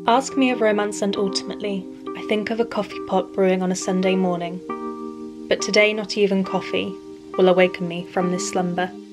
Ask me of romance and ultimately, I think of a coffee pot brewing on a Sunday morning. But today not even coffee will awaken me from this slumber.